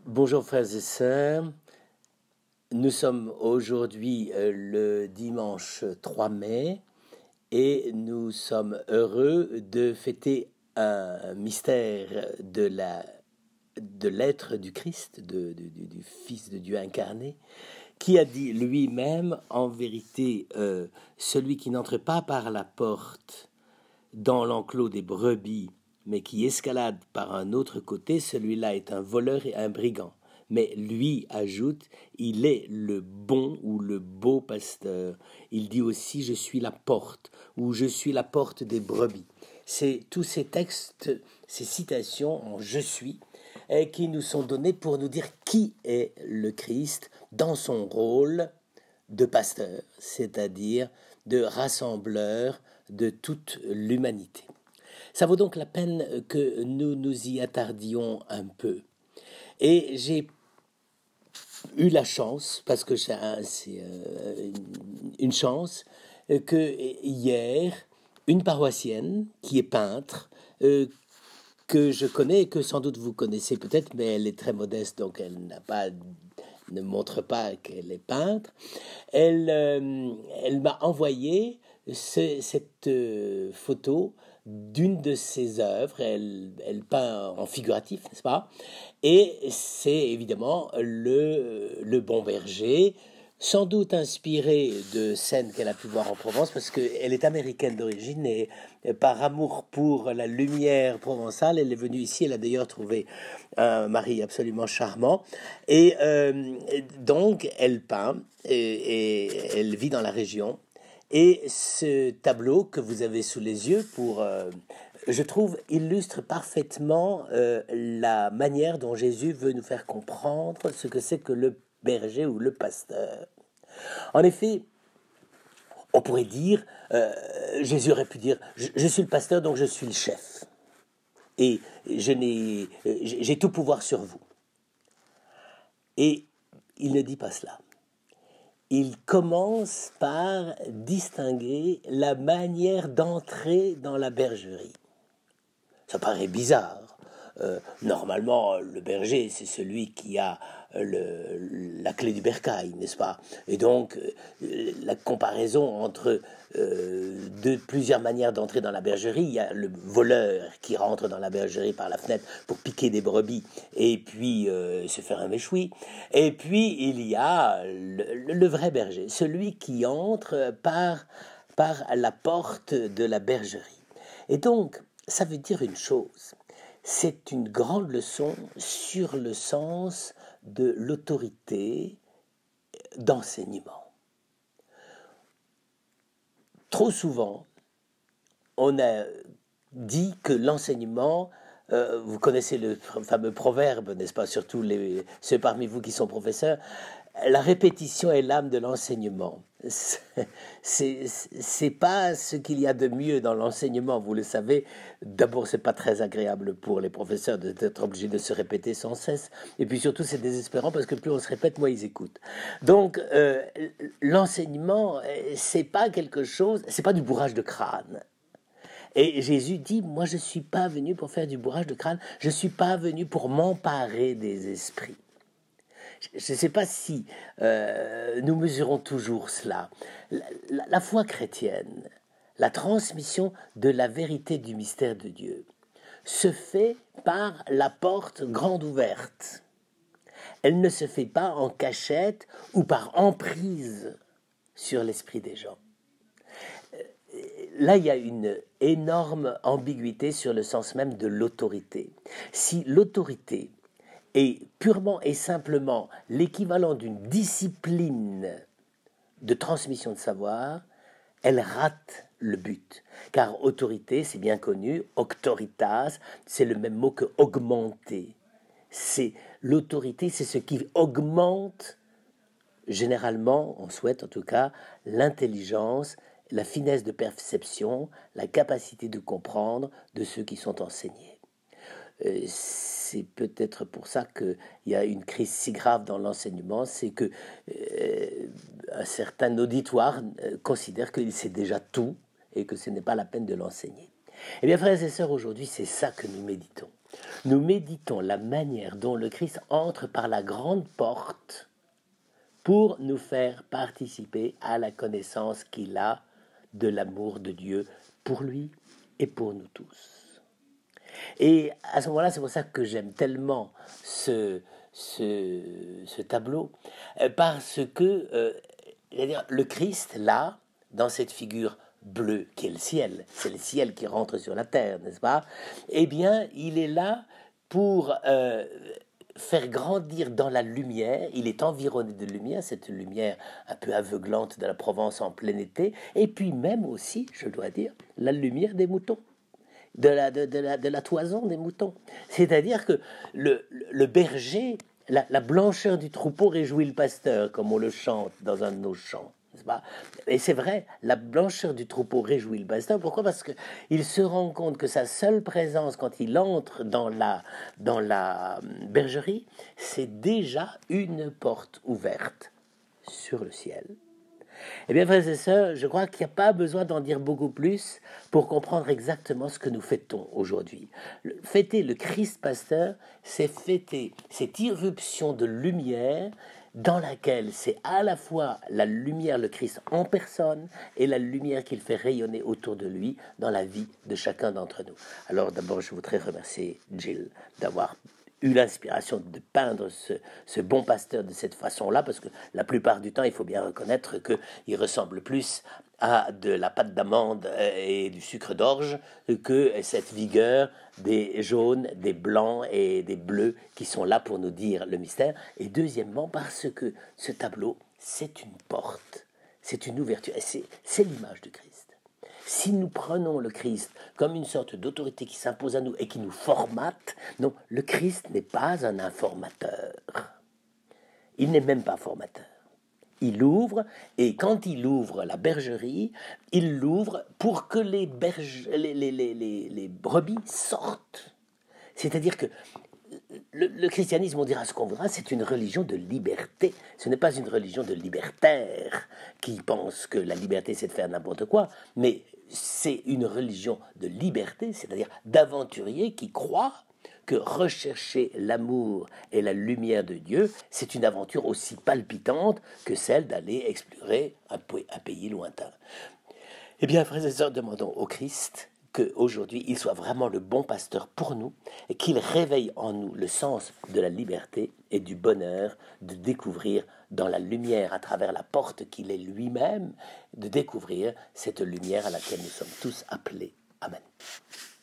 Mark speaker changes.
Speaker 1: Bonjour frères et sœurs, nous sommes aujourd'hui le dimanche 3 mai et nous sommes heureux de fêter un mystère de l'être du Christ, du Fils de Dieu incarné, qui a dit lui-même, en vérité, celui qui n'entre pas par la porte dans l'enclos des brebis, mais qui escalade par un autre côté, celui-là est un voleur et un brigand. Mais lui ajoute, il est le bon ou le beau pasteur. Il dit aussi, je suis la porte, ou je suis la porte des brebis. C'est tous ces textes, ces citations en je suis, qui nous sont donnés pour nous dire qui est le Christ dans son rôle de pasteur, c'est-à-dire de rassembleur de toute l'humanité. Ça vaut donc la peine que nous nous y attardions un peu. Et j'ai eu la chance, parce que c'est une chance, que hier, une paroissienne qui est peintre, que je connais et que sans doute vous connaissez peut-être, mais elle est très modeste, donc elle ne montre pas qu'elle est peintre. Elle m'a envoyé cette photo d'une de ses œuvres. Elle peint en figuratif, n'est-ce pas? Et c'est évidemment le Bon Berger, sans doute inspiré de scènes qu'elle a pu voir en Provence, parce qu'elle est américaine d'origine et par amour pour la lumière provençale, elle est venue ici. Elle a d'ailleurs trouvé un mari absolument charmant. Et donc, elle peint et elle vit dans la région. Et ce tableau que vous avez sous les yeux, je trouve, illustre parfaitement la manière dont Jésus veut nous faire comprendre ce que c'est que le berger ou le pasteur. En effet, on pourrait dire, Jésus aurait pu dire, je suis le pasteur, donc je suis le chef. Et j'ai tout pouvoir sur vous. Et il ne dit pas cela. Il commence par distinguer la manière d'entrer dans la bergerie. Ça paraît bizarre. Normalement, le berger, c'est celui qui a la clé du bercail, n'est-ce pas? Et donc, la comparaison entre plusieurs manières d'entrer dans la bergerie, il y a le voleur qui rentre dans la bergerie par la fenêtre pour piquer des brebis et puis se faire un méchoui. Et puis, il y a le vrai berger, celui qui entre par la porte de la bergerie. Et donc, ça veut dire une chose. C'est une grande leçon sur le sens de l'autorité d'enseignement. Trop souvent, on a dit que l'enseignement, vous connaissez le fameux proverbe, n'est-ce pas, surtout ceux parmi vous qui sont professeurs, la répétition est l'âme de l'enseignement. C'est pas ce qu'il y a de mieux dans l'enseignement, vous le savez. D'abord, c'est pas très agréable pour les professeurs d'être obligés de se répéter sans cesse. Et puis surtout, c'est désespérant parce que plus on se répète, moins ils écoutent. Donc, l'enseignement, c'est pas quelque chose, c'est pas du bourrage de crâne. Et Jésus dit, moi je suis pas venu pour faire du bourrage de crâne, je suis pas venu pour m'emparer des esprits. Je ne sais pas si nous mesurons toujours cela. La foi chrétienne, la transmission de la vérité du mystère de Dieu, se fait par la porte grande ouverte. Elle ne se fait pas en cachette ou par emprise sur l'esprit des gens. Là, il y a une énorme ambiguïté sur le sens même de l'autorité. Si l'autorité est purement et simplement l'équivalent d'une discipline de transmission de savoir, elle rate le but. Car autorité, c'est bien connu, auctoritas, c'est le même mot que augmenter. C'est l'autorité, c'est ce qui augmente, généralement, on souhaite en tout cas, l'intelligence, la finesse de perception, la capacité de comprendre de ceux qui sont enseignés. C'est peut-être pour ça qu'il y a une crise si grave dans l'enseignement, c'est que un certain auditoire considère qu'il sait déjà tout et que ce n'est pas la peine de l'enseigner. Eh bien, frères et sœurs, aujourd'hui, c'est ça que nous méditons. nous méditons la manière dont le Christ entre par la grande porte pour nous faire participer à la connaissance qu'il a de l'amour de Dieu pour lui et pour nous tous. Et à ce moment-là, c'est pour ça que j'aime tellement ce tableau, parce que le Christ, là, dans cette figure bleue qui est le ciel, c'est le ciel qui rentre sur la terre, n'est-ce pas? Eh bien, il est là pour faire grandir dans la lumière. Il est environné de lumière, cette lumière un peu aveuglante de la Provence en plein été, et puis même aussi, je dois dire, la lumière des moutons. De la toison des moutons. C'est-à-dire que le berger, la blancheur du troupeau réjouit le pasteur, comme on le chante dans un de nos chants. N'est-ce pas? Et c'est vrai, la blancheur du troupeau réjouit le pasteur. Pourquoi? Parce qu'il se rend compte que sa seule présence, quand il entre dans la bergerie, c'est déjà une porte ouverte sur le ciel. Eh bien, frères et sœurs, je crois qu'il n'y a pas besoin d'en dire beaucoup plus pour comprendre exactement ce que nous fêtons aujourd'hui. Fêter le Christ pasteur, c'est fêter cette irruption de lumière dans laquelle c'est à la fois la lumière, le Christ en personne, et la lumière qu'il fait rayonner autour de lui dans la vie de chacun d'entre nous. Alors d'abord, je voudrais remercier Jill d'avoir eu l'inspiration de peindre ce bon pasteur de cette façon-là, parce que la plupart du temps, il faut bien reconnaître qu'il ressemble plus à de la pâte d'amande et du sucre d'orge que cette vigueur des jaunes, des blancs et des bleus qui sont là pour nous dire le mystère. Et deuxièmement, parce que ce tableau, c'est une porte, c'est une ouverture, et c'est l'image du Christ. Si nous prenons le Christ comme une sorte d'autorité qui s'impose à nous et qui nous formate, non, le Christ n'est pas un informateur. Il n'est même pas formateur. Il ouvre, et quand il ouvre la bergerie, il l'ouvre pour que les brebis sortent. C'est-à-dire que le christianisme, on dira ce qu'on voudra, c'est une religion de liberté. Ce n'est pas une religion de libertaires qui pensent que la liberté, c'est de faire n'importe quoi, mais c'est une religion de liberté, c'est-à-dire d'aventuriers qui croient que rechercher l'amour et la lumière de Dieu, c'est une aventure aussi palpitante que celle d'aller explorer un pays lointain. Eh bien, frères et sœurs, demandons au Christ qu'aujourd'hui, il soit vraiment le bon pasteur pour nous et qu'il réveille en nous le sens de la liberté et du bonheur de découvrir dans la lumière, à travers la porte qu'il est lui-même, de découvrir cette lumière à laquelle nous sommes tous appelés. Amen.